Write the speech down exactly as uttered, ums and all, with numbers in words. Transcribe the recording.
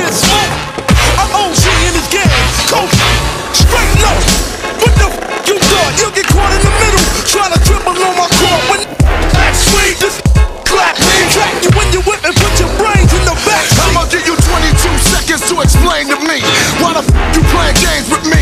get smoked. I'm O G in this game, coach, straight low. What the f you thought? You'll get caught in the middle, trying to dribble on my court. When act sweet, this clap me, track you when you whip and put your brains in the back. I'ma give you twenty-two seconds to explain to me why the f you playing games with me.